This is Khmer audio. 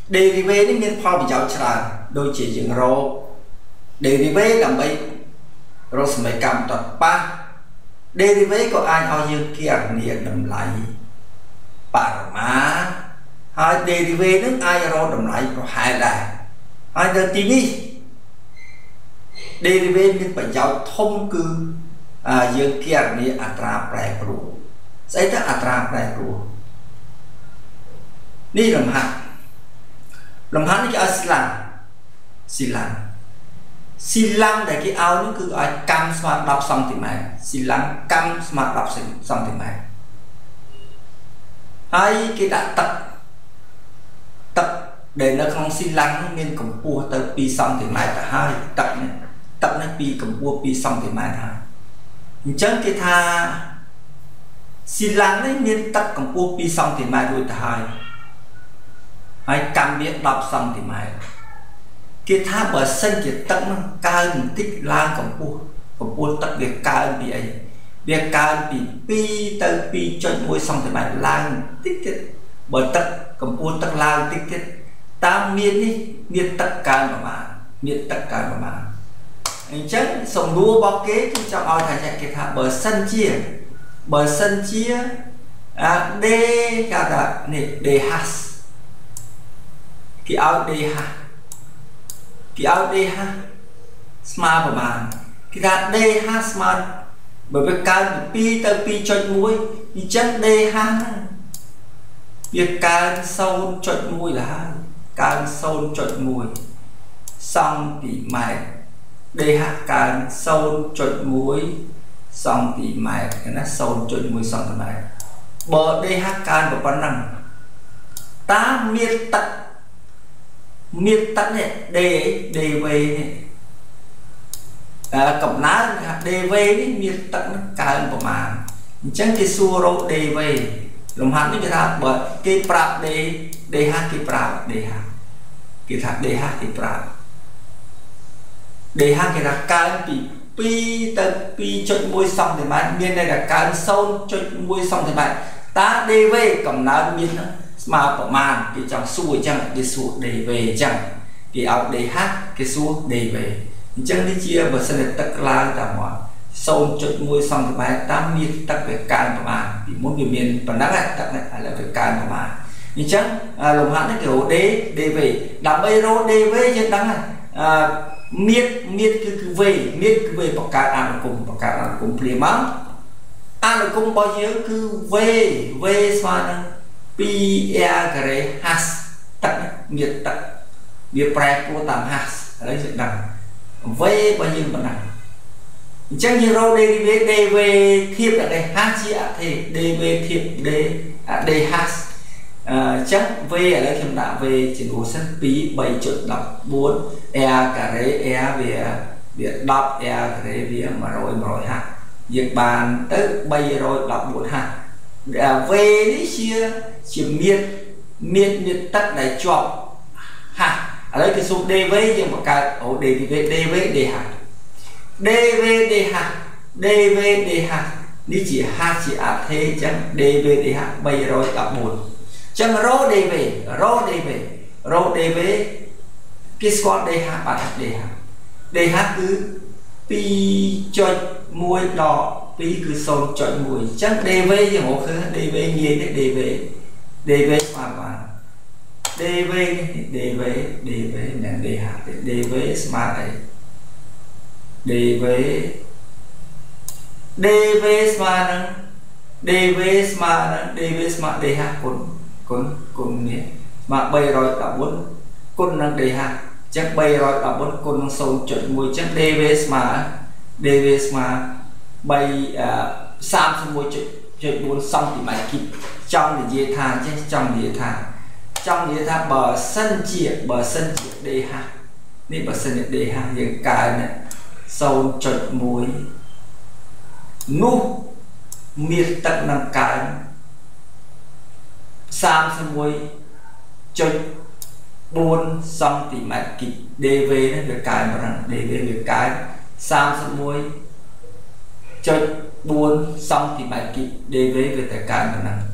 derivative នេះមានផលប្រយោជន៍ច្រើនដូចជាយើងរក derivative ដើម្បីរកសមីកម្មតប៉ះ derivative ក៏អាចឲ្យយើងគណនាតម្លៃបរិមាហើយ derivative នឹងអាចរកតម្លៃប្រហែលដែរហើយនៅទីនេះ derivative មានប្រយោជន៍ធំគឺយើងគណនាអត្រាប្រែប្រួលស្អីទៅអត្រាប្រែប្រួលនេះលំហាត់នេះគេឲ្យស៊ីឡាំងដែលគេឲ្យនោះគឺឲ្យកម្មស្មើ10សង់ទីម៉ែត្រស៊ីឡាំងកម្មស្មើ10សង់ទីម៉ែត្រហើយគេដាក់ទឹកដែលនៅក្នុងស៊ីឡាំងនោះមានកម្ពស់ទៅ2សង់ទីម៉ែត្រទៅហើយទឹកនេះពីកម្ពស់2សង់ទីម៉ែត្រហើយអញ្ចឹងគេថាស៊ីឡាំងនេះមានទឹកកម្ពស់2សង់ទីម៉ែត្ររួចទៅហើយកម្មវា10សង់ទីម៉ែត្រគេថាបើសិនជាទឹកនឹងកើនបន្តិចឡើងកម្ពស់ទឹកវាកើនពីអីវាកើនពី2ទៅ2.1សង់ទីម៉ែត្រឡើងតិចទៀតបើទឹកកម្ពស់ទឹកឡើងតិចទៀតតាមមាននេះមានទឹកកើនប្រមាណអញ្ចឹងសំណួររបស់គេគឺចង់ឲ្យថាគេថាបើសិនជាD គេថានេះ D has គេឲ្យ D has ស្មើប្រមាណគេថា D has ស្មើបើវាកើនពី2ទៅ 2.1 អញ្ចឹង D has វាកើន 0.1 ដែរកើន 0.1 សង់ទីម៉ែត្រ D has កើន 0.1 សង់ទីម៉ែត្រគេណា 0.1 សង់ទីម៉ែត្របើ D has កើនប៉ុណ្ណឹងតាមមានទឹកនេះ dv នេះកំណើនថា dv នេះមានទឹកនឹងកើនប្រមាណអញ្ចឹងគេសួររក dv លំហាត់នេះគេថាបើគេប្រាប់ d has គេប្រាប់ d has គេថា d has គេប្រាប់ d has គេថាកើនពី2ទៅ 2.1 សង់ទីម៉ែត្រមានន័យថាកើន 0.1 សង់ទីម៉ែត្រតើ dv កំណើនមានស្មើប្រមាណគេចង់សួរអញ្ចឹងគេសួរ dv អញ្ចឹងគេឲ្យ d has គេសួរ dv អញ្ចឹងនេះជាបើសិនតែទឹកឡើងតាមមក 0.1 សង់ទីម៉ែត្រតាមមានទឹកវាកើនប្រមាណពីមុនវាមានប៉ុណ្ណឹងទឹកនេះឥឡូវវាកើនប្រមាណអញ្ចឹងលំហាត់នេះគេរក dv ដើម្បីរក dv យើងដឹងហើយមានគឺ v មានគឺ v បង្កើតអនុគមព្រាមកអនុគមរបស់យើងគឺ v ស្មើនឹង 2r ការ៉េ has ទឹកមានទឹកវាប្រែប្រួលតាម has ឥឡូវយើងដឹង v របស់យើងប៉ុណ្ណាអញ្ចឹងយើងរក dv ធៀបavec has ជាអធិ dv ធៀប d has អញ្ចឹង v ឥឡូវខ្ញុំដាក់ v ជាគូសិន 2 3.14 r ការ៉េ r វា10 r ការ៉េវា100 has យើងបានទៅ 314 has v នេះជាមានទឹកដែលជាប់ has ឥឡូវគេសួរ dv យើងបង្កើតdv d has dv d has នេះជា has ជាអធិអញ្ចឹង dv d has 314ចឹងរោ dv គេស្គាល់ d has បាទ d has គឺ 2.1 ដល់ 2 គឺ 0.1 អញ្ចឹង dv យើងរកឃើញ dv ងាយទេ dv ស្មើបាន dv និង d has dv ស្មើអី dv ស្មើនឹង dv ស្មើ d has គុណនេះស្មើ314គុណនឹង d has អញ្ចឹង314គុណនឹង 0.1 អញ្ចឹង dv ស្មើ31.4 សង់ទីម៉ែត្រគីបចង់និយាយថាបើសិនជា d has នេះបើសិនជា d has យើងកើន 0.1 នោះមានទឹកនឹងកើន 31.4 សង់ទីម៉ែត្រគីប dv នេះវាកើនប៉ុណ្ណឹង dv វាកើន 31.4 សង់ទីម៉ែត្រគីប dv វាតែកើនប៉ុណ្ណឹង